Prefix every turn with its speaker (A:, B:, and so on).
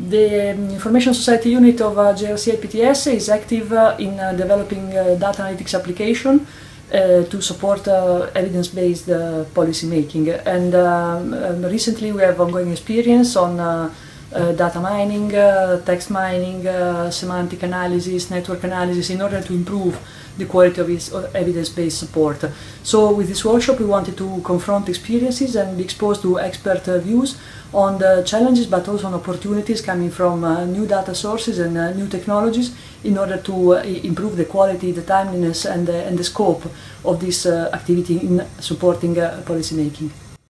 A: The Information Society unit of JRC-IPTS is active in developing data analytics application to support evidence-based policy making. And recently we have ongoing experience on data mining, text mining, semantic analysis, network analysis, in order to improve the quality of its evidence-based support. So with this workshop we wanted to confront experiences and be exposed to expert views on the challenges but also on opportunities coming from new data sources and new technologies in order to improve the quality, the timeliness and the scope of this activity in supporting policy making.